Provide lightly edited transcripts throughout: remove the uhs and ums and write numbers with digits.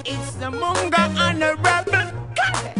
It's the Munga and the Rebel Cadillac.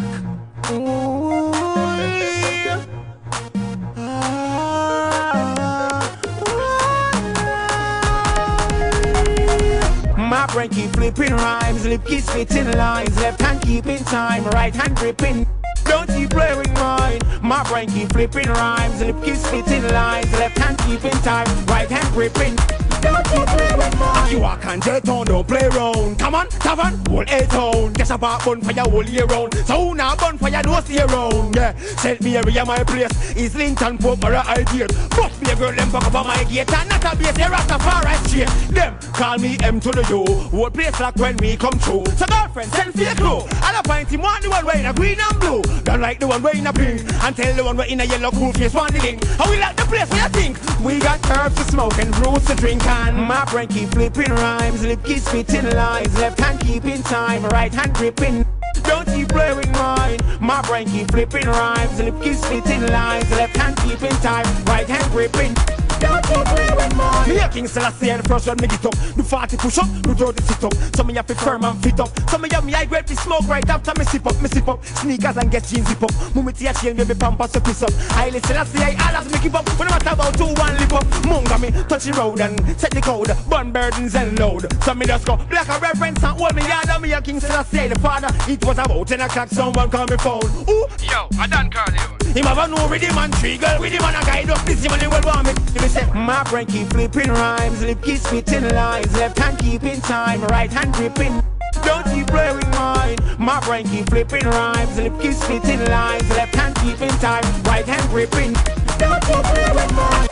My brain keep flipping rhymes, lip keep spitting lines, left hand keeping time, right hand gripping. Don't you play with mine. My brain keep flipping rhymes, lip keep spitting lines, left hand keeping time, right hand gripping. Don't you play with mine. You walk and jet on, don't play round. Come on, tavern, whole A-town. Guess about bonfire whole year round. So now bonfire no stay around. Yeah, St. Mary my place is Linton Pope or ideas. But be a girl them fuck over my gate and not a base, they Rastafari straight. Them call me M to the U. Whole place like when me come through. So girlfriend send for your crew. And I find him want the one way in a green and blue. Don't like the one way in a pink. And tell the one way in a yellow cool face one the link. How we like the place where you think. We got herbs to smoke and fruits to drink. And my brain keep flipping rhymes, lip keep spitting lines, left hand keeping time, right hand gripping. Don't you play with mine. My brain keep flipping rhymes, lip keep spitting lines, left hand keeping time, right hand gripping. Don't you play with mine. Me a King Selassie and first one me get up. Do 40 push up, do 30 sit up. Some of you fi firm and fit up. Some of you me I grab the smoke right after me sip up, sneakers and get jeans zip up. Mummy tea a chain, baby pampers to piss up. I listen Selassie, I alas me keep up. When I matter about 2 1 lip up. Munga me touch the road and set the code. Burn burdens and load. So me just go black a reverence and hold me yard. Me a King Selassie the father. It was about 10 o'clock, someone call me phone. Ooh, yo, I done call you. Him have a no rhythm and tree girl with him and a guide up. This him and he will want me. My brain keep flipping rhymes, lip keep spitting lines, left hand keeping time, right hand gripping. Don't you play with mine. My brain keep flipping rhymes, lip keep spitting lines, left hand keeping time, right hand gripping. Don't you play with mine.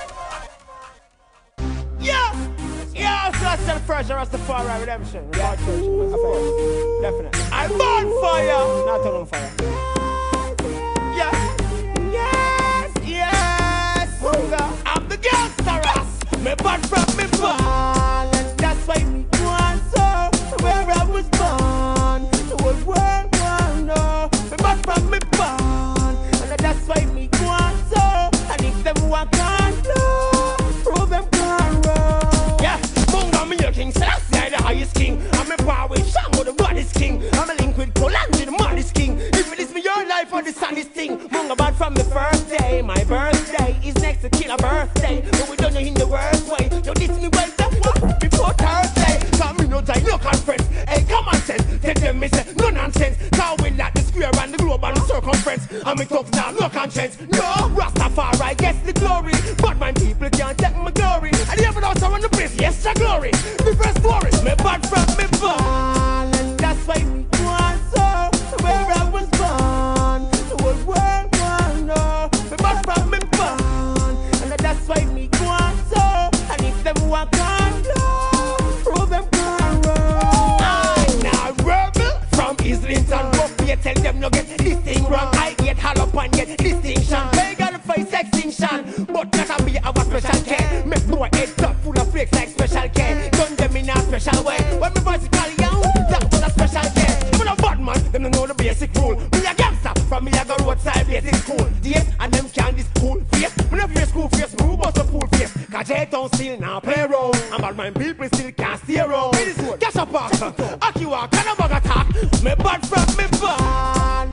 Yeah, yeah, so that's the first Rastafari redemption. Yeah, definitely. I'm on fire, not on fire. Yeah, yes, yes. I'm the gangster ass. Me bad from me born, and that's why me want so. Where I was born, the whole world want know. Me bad from me born, and that's why me want so. And if them walk on low, prove them can roll. Yeah, Munga me a King Selassie, I the highest king. I'm a power with Shango, the baddest king. I'm a link with Polanyi, the maddest king. If it is me your life or the saddest thing. Munga bad from the first day. My birthday is next to kill a birthday. But we done it in the worst way. You diss me well, that's what before Thursday. Come me no die, no conference. Hey, common sense. Tell them me say no nonsense. Cause we like the square and the globe and the circumference. And me tough now, no conscience. No, Rastafari gets the glory. But my people can't take my glory. And the evidence around the place, yes, the glory. The first story, me bad from me born. And that's why me want so. Where I was born, the whole world want know. Me bad from me born. And that's why me want so. And if them walk on low, prove them can roll. I'm now rebel from Islington. But me tell them no get this thing wrong. I get hollow and get distinction. They got to face extinction. But not a me have a special care. Make boy head top full of flakes like special care. Done them in a special way. When me voice call you, that was a special care. I'm a bad man, them don't know the basic rule. Me a gangster, from me I go roadside basic school. Yes, and them can this cool face. Me no face cool face, me who bust a pool face. Cause J-Town still now play round. And bad man people still can't stay around. Cash a park, Aki walk, and a bug attack. Me bad from me born.